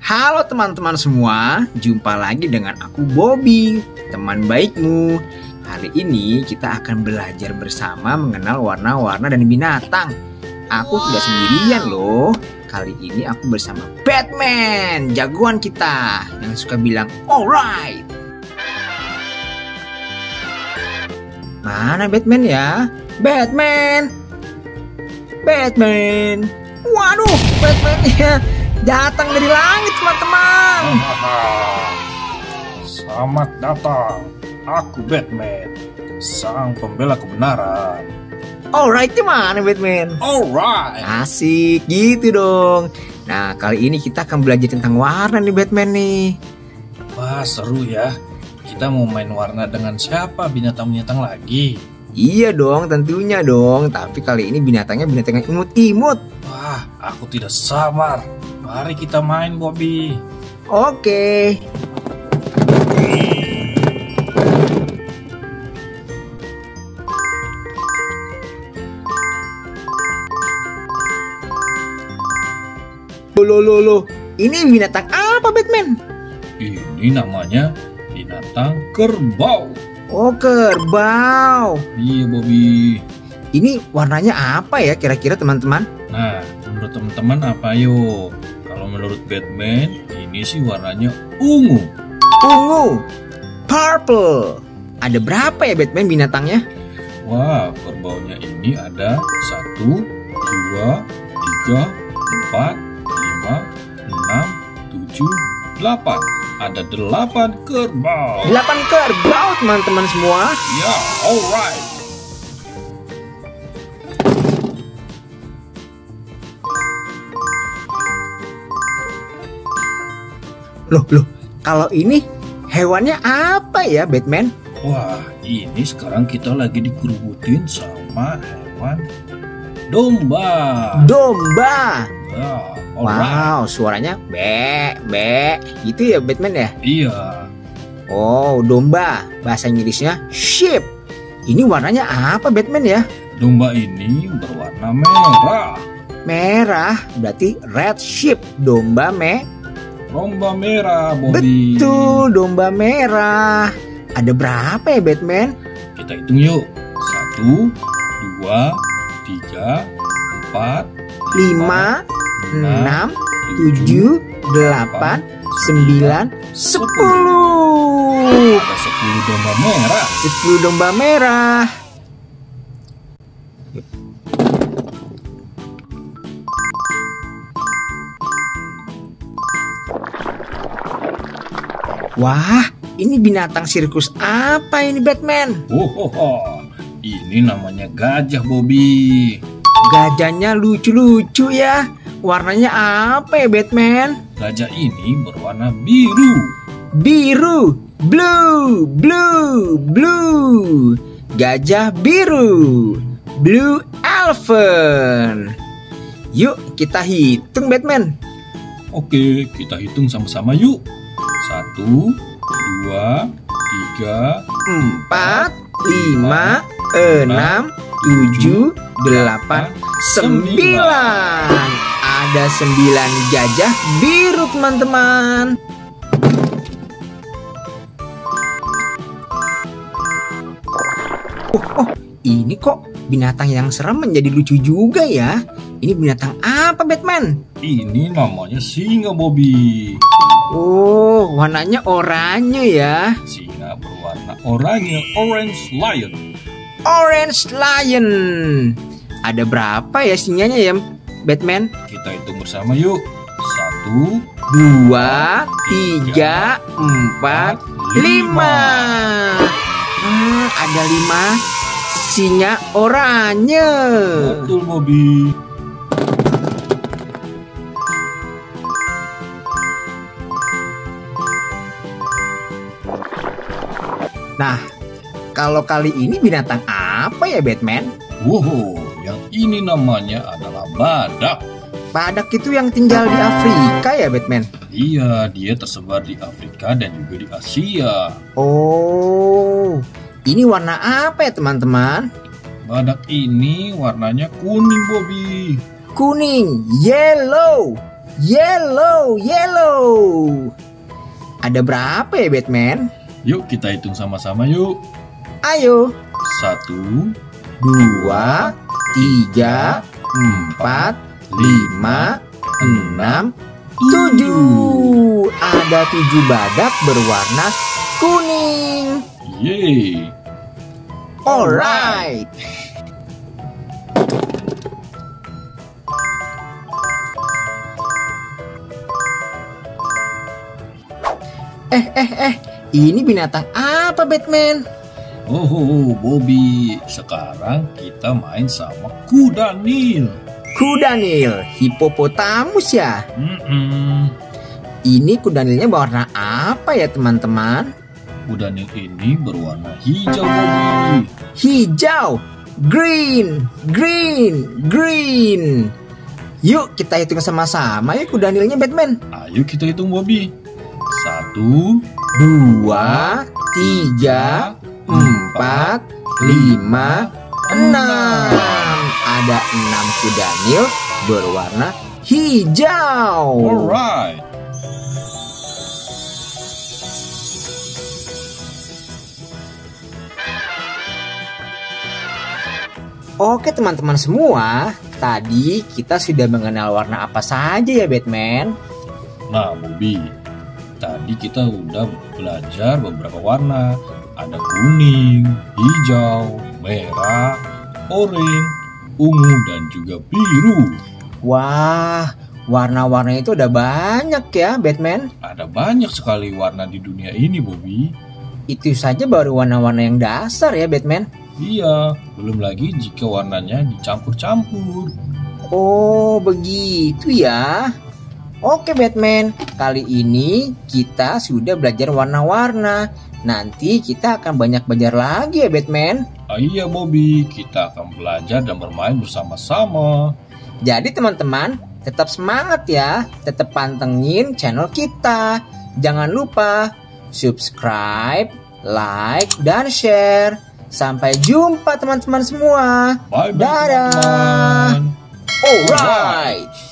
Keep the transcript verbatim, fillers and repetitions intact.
Halo teman-teman semua, jumpa lagi dengan aku Bobby, teman baikmu. Hari ini kita akan belajar bersama mengenal warna-warna dan binatang. Aku tidak sendirian loh. Kali ini aku bersama Batman, jagoan kita yang suka bilang alright. Mana Batman ya? Batman! Batman! Waduh, Batman ya datang dari langit teman-teman. Selamat datang, aku Batman, sang pembela kebenaran. Alright, gimana Batman? Alright. Asik gitu dong. Nah, kali ini kita akan belajar tentang warna nih Batman nih. Wah, seru ya. Kita mau main warna dengan siapa binatang-binatang lagi? Iya dong, tentunya dong. Tapi kali ini binatangnya binatang yang imut-imut. Wah, aku tidak sabar. Mari kita main, Bobby. Oke. Loh, loh, loh. Ini binatang apa, Batman? Ini namanya binatang kerbau. Oh, kerbau. Iya, Bobby. Ini warnanya apa ya kira-kira teman-teman? Nah, menurut teman-teman apa yo? Kalau menurut Batman, ini sih warnanya ungu. Ungu. Purple. Ada berapa ya Batman binatangnya? Wah, kerbaunya ini ada satu, dua, tiga, empat, lima, enam, tujuh, delapan. Ada delapan kerbau. Delapan kerbau teman-teman semua. Ya, alright. Loh, loh. Kalau ini hewannya apa ya Batman? Wah, ini sekarang kita lagi dikerubutin sama hewan domba. Domba. Ya, alright. Wow, suaranya be, be, gitu ya Batman ya? Iya. Oh, domba. Bahasa Inggrisnya sheep. Ini warnanya apa Batman ya? Domba ini berwarna merah. Merah, berarti red sheep. Domba me. Domba merah, Bobby. Betul, domba merah. Ada berapa ya Batman? Kita hitung yuk. Satu, dua, tiga, empat, Lima, enam, tujuh, delapan, sembilan, sepuluh. Ada sepuluh domba merah. Sepuluh domba merah. Wah, ini binatang sirkus apa ini Batman? Oh, oh, oh. Ini namanya gajah, Bobby. Gajahnya lucu-lucu ya. Warnanya apa ya Batman? Gajah ini berwarna biru. Biru, blue, blue, blue. Gajah biru, blue elephant. Yuk kita hitung Batman. Oke, kita hitung sama-sama yuk. Satu, dua, tiga, Empat, lima, enam, tujuh, delapan, sembilan. Ada sembilan gajah biru teman-teman. Oh, oh, ini kok binatang yang serem menjadi lucu juga ya. Ini binatang apa Batman? Ini namanya singa, Bobby. Oh, warnanya oranye ya. Singa berwarna oranye, orange lion. Orange lion. Ada berapa ya singanya ya Batman? Kita hitung bersama yuk. Satu, Dua, tiga, empat, lima. Hmm, ada lima singa oranye. betul, Bobby. Nah, kalau kali ini binatang apa ya Batman? Wow, yang ini namanya adalah badak. Badak itu yang tinggal di Afrika ya Batman? Iya, dia tersebar di Afrika dan juga di Asia. Oh, ini warna apa ya teman-teman? Badak ini warnanya kuning, Bobby. Kuning, yellow. Yellow, yellow. Ada berapa ya Batman? Yuk kita hitung sama-sama yuk. Ayo. Satu, Dua, tiga, empat, lima, enam, tujuh. Ada tujuh badak berwarna kuning. yeay. Alright. Eh, eh, eh. Ini binatang apa, Batman? Oh, oh, oh, Bobby, sekarang kita main sama kuda Nil. Kuda Nil, hipopotamus ya? Mm-mm. Ini kuda Nilnya berwarna apa ya, teman-teman? Kuda Nil ini berwarna hijau, Bobby. Hijau, green, green, green. Yuk kita hitung sama-sama ya kuda Nilnya, Batman. Ayo kita hitung, Bobby. Satu, Dua, tiga, empat, lima, enam. Ada enam kuda Nil berwarna hijau. alright. Oke teman-teman semua, tadi kita sudah mengenal warna apa saja ya Batman? Nah, Bobby, tadi kita udah belajar beberapa warna. Ada kuning, hijau, merah, oranye, ungu, dan juga biru. Wah, warna-warna itu udah banyak ya Batman. Ada banyak sekali warna di dunia ini, Bobby. Itu saja baru warna-warna yang dasar ya Batman. Iya, belum lagi jika warnanya dicampur-campur. Oh, begitu ya. Oke Batman, kali ini kita sudah belajar warna-warna. Nanti kita akan banyak belajar lagi ya Batman. Ah, iya, Bobby, kita akan belajar dan bermain bersama-sama. Jadi teman-teman, tetap semangat ya. Tetap pantengin channel kita. Jangan lupa subscribe, like, dan share. Sampai jumpa teman-teman semua. Bye-bye, Dadah. teman-teman. Alright.